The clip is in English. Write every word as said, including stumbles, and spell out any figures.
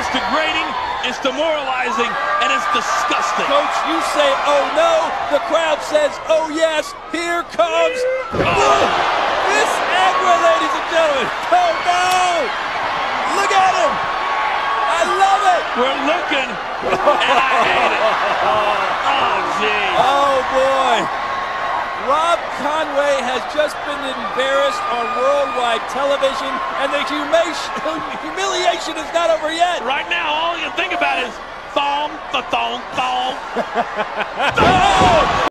It's degrading, it's demoralizing, and it's disgusting. Coach, you say, oh no, the crowd says, oh yes, here comes. Oh. This Agra, ladies and gentlemen. Oh no! Look at him! I love it! We're looking, and I hate it. Oh, gee. Oh boy. Rob Conway has just been embarrassed on worldwide television, and the humiliation is not over yet. Right now, all you can think about is thong, the thong, thong. Oh!